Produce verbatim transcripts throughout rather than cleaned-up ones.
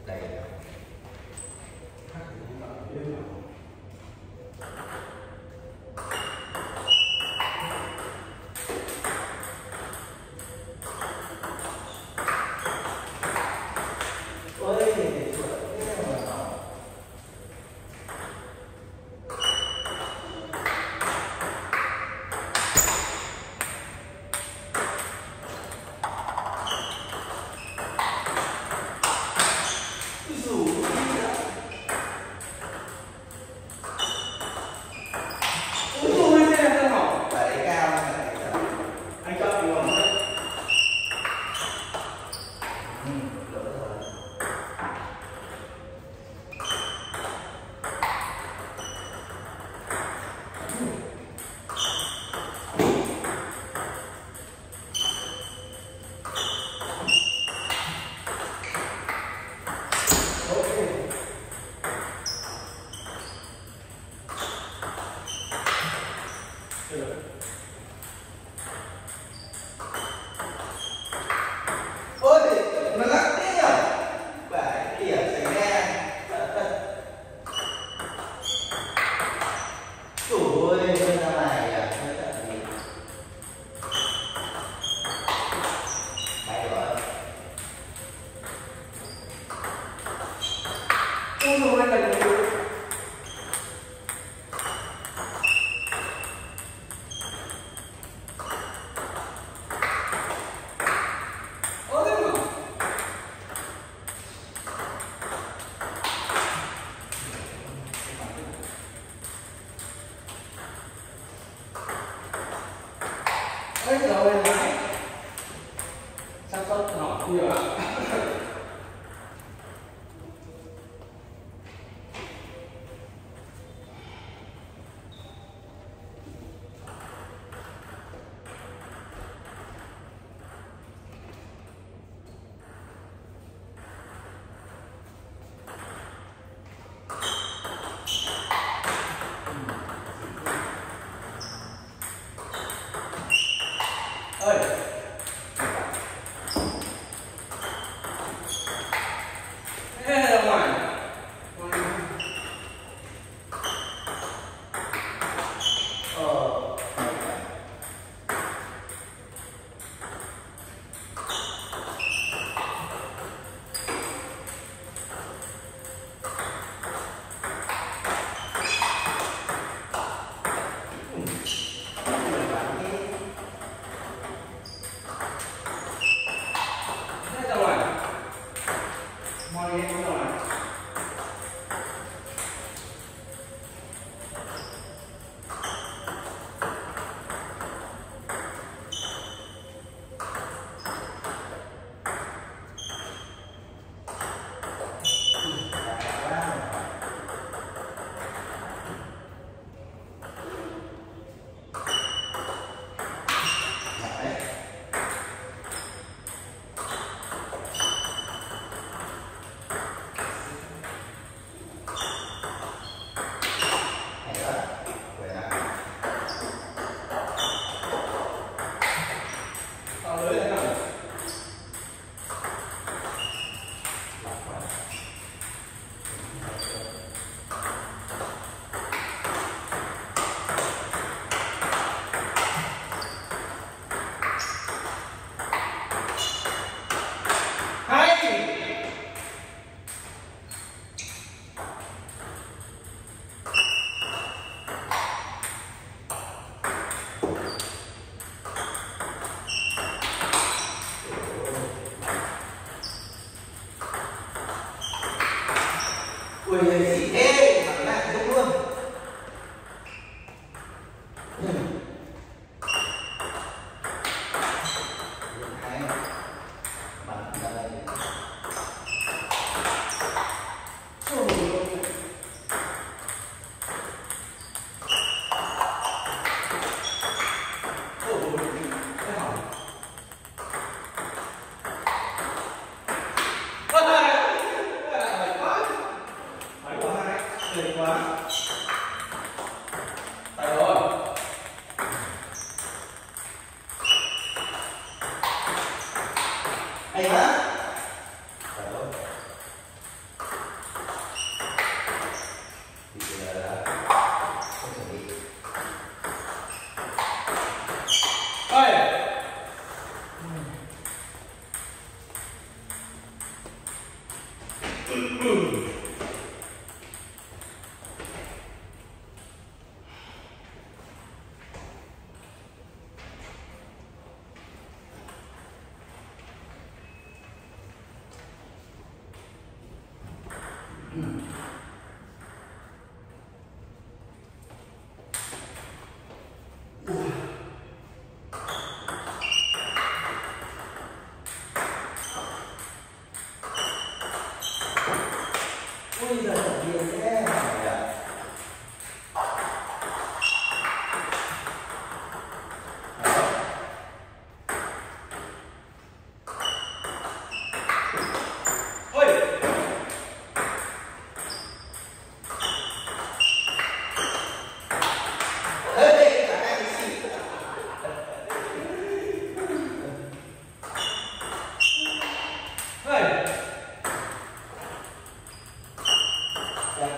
Đây. Ôi trời ơi, lái sắp sốt ngọt nhiều ạ. Ơi. Thế là ngoài. Ờ. Ui, gì thế? Bạn lại không luôn. Phải quá. Ui giời ơi, nhiều thế. Dạ.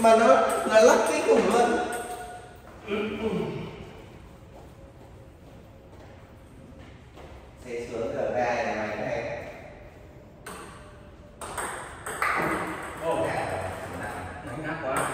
mà nó nó lắc cái cùng luôn. Thế xuống giờ ra này mày này. Ô, nóng nát quá.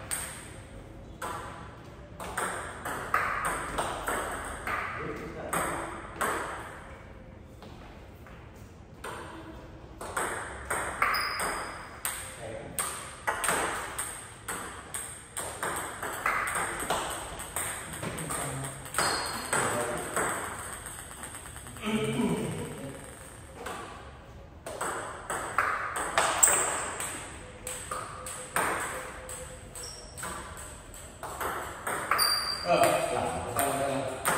Ờ, làm sao đây?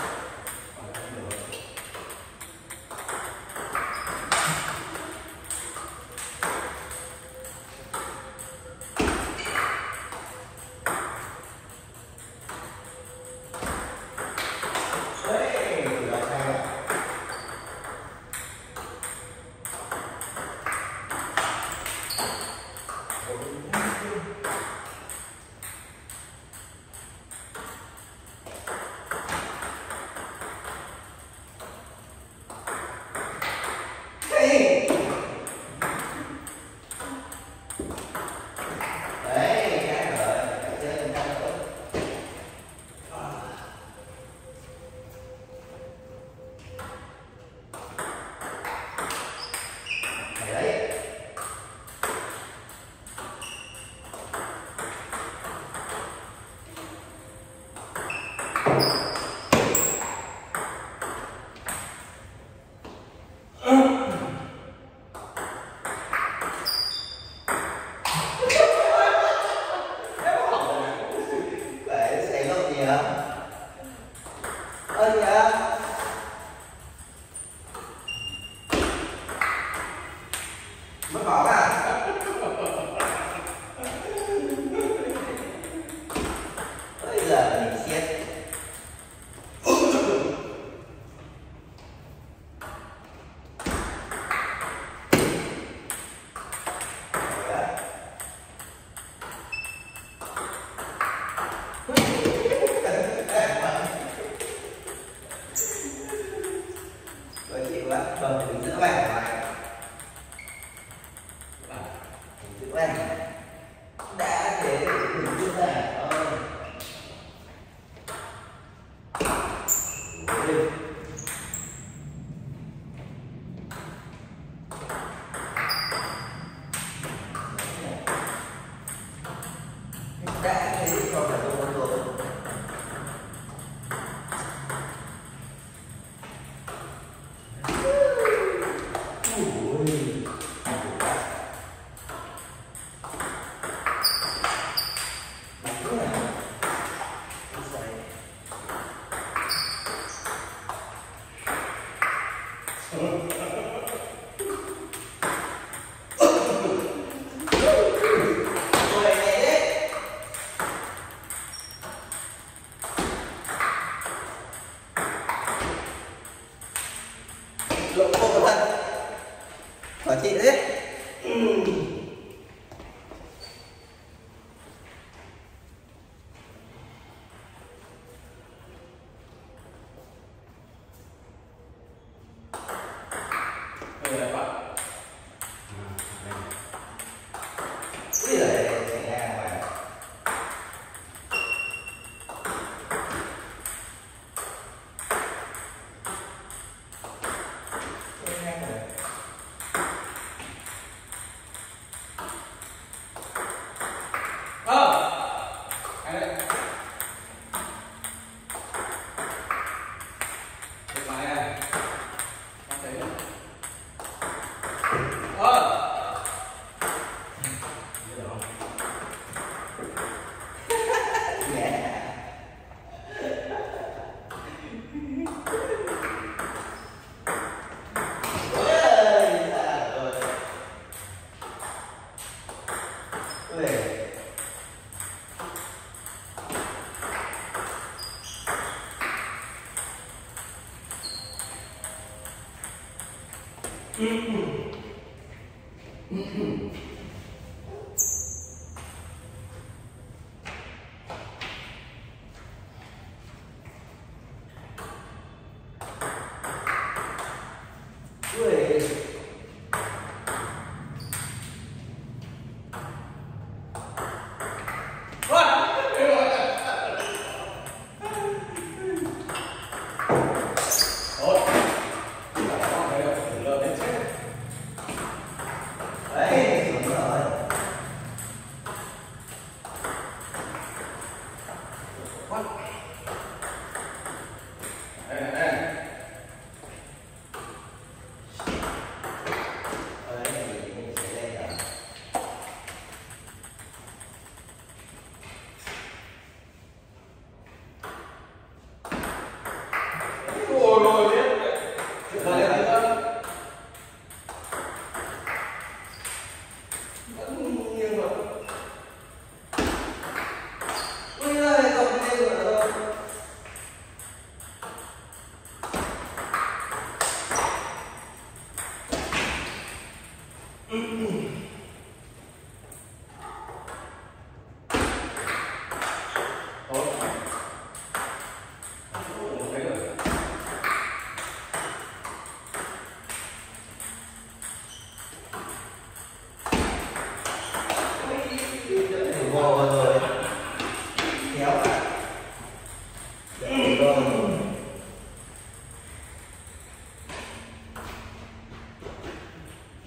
Đấy, là sao? Hey! Đấy, cái rồi, cái chơi chúng ta rồi. Đấy. Phải xảy gốc gì hả? Ơ gì hả? Mất bóng à? Bây giờ mình siết. Có chịu á? Vâng, mình giữ bàn của mày. Mình giữ bàn. Đã thế thì mình giữ bàn thôi. Đã thế thì không phải tôi rồi. Lộ bộ thật. Khó chị đấy. Đây là bạn. Ui giời, xảy ra ngoài. Ờ. Ai đấy? Được máy à? Không thấy nữa. Ờ. Biết rồi.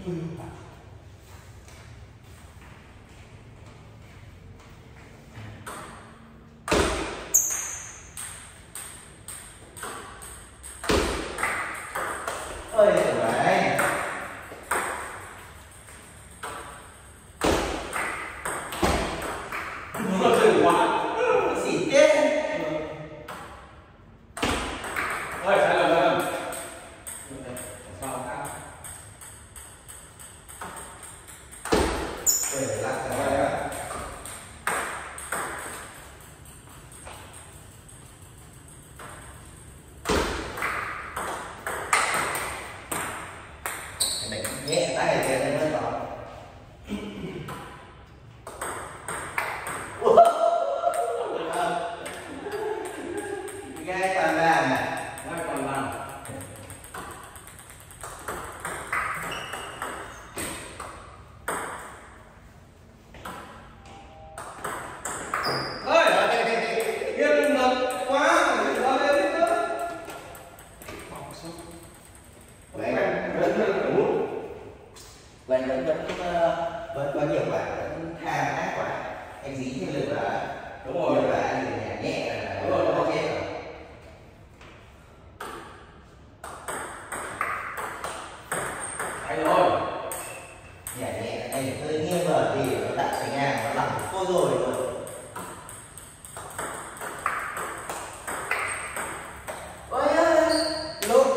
ơi đấy Nó dừng quá. xỉn chết. Ơi, sai lầm, sai lầm. Sao khác? Ơi, để lắc cái này á. Đánh nhẹ tay thì nó mới vào. Gai toàn vàng à? Ngay còn làm. Ơi, yên mật quá, đừng có lên nữa. Vậy vẫn vẫn vậy vẫn vẫn vẫn có nhiều bạn vẫn tham ác quá, anh dí thêm lực là Đúng rồi. nhiều bạn thì nhẹ nhẹ là Đúng rồi, đúng rồi. chết rồi. Hay rồi. Nhẹ nhẹ anh hơi nghiêng rồi thì nó đặt thành ngang nó lỏng cô rồi rồi. Ôi ơi lúc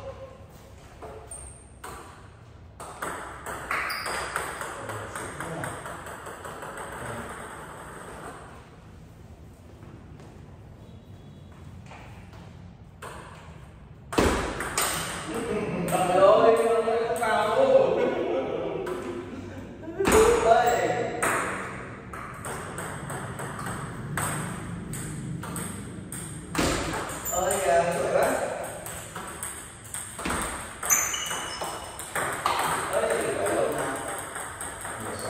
Trời ơi, nó không cao đâu. ơi ơi à, sủi quá. Ơi phải lúc nào nhiều sợ.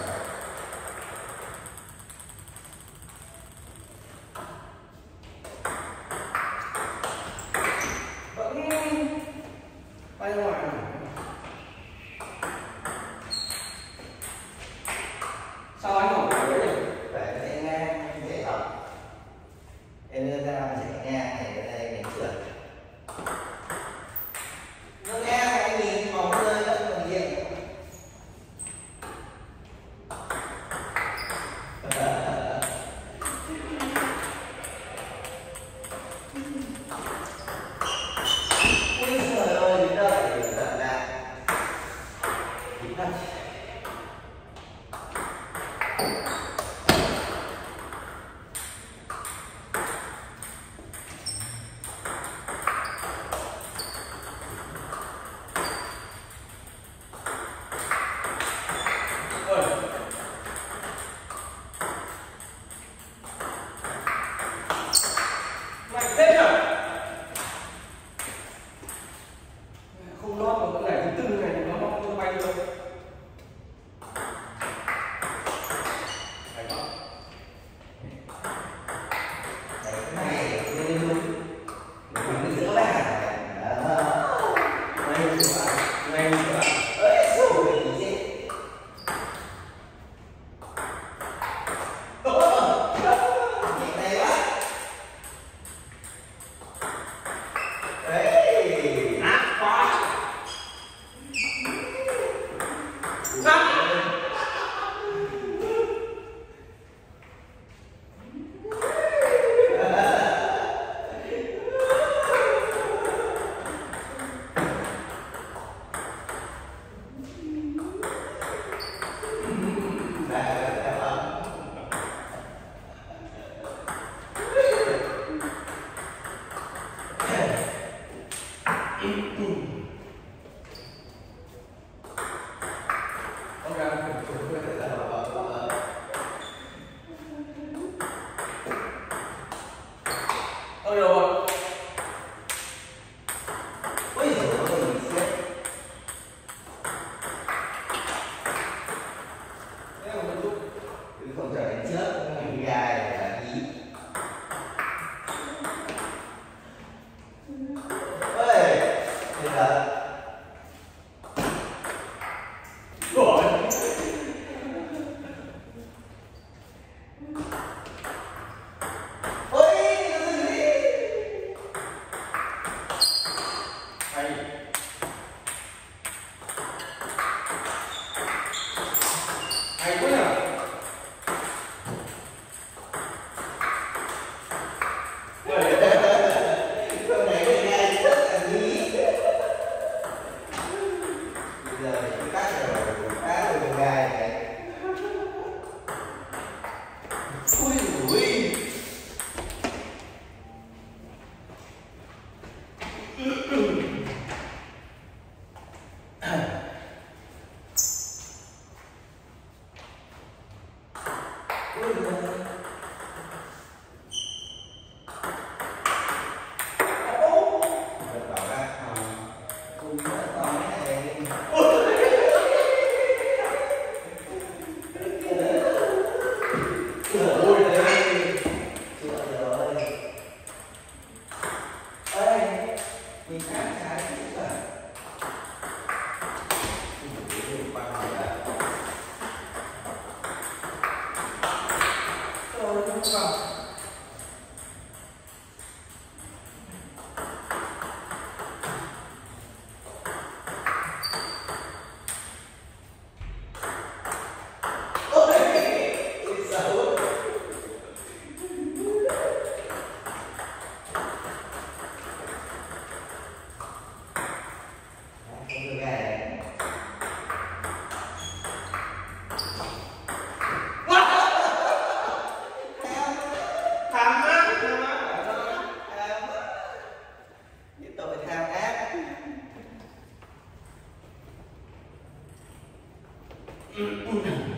Vẫn bay ngoài. Sao anh không phải đấy nhỉ? Phải chạy ngang dễ học. Em đưa ra mình chạy ngang này ở đây mình trượt. Nó ngang anh nhìn bóng rơi vẫn còn điện. Ui trời ơi, đến đây thì thật là Bây giờ thì cắt rồi, phá rồi con gai này. Ui ui. Ừ.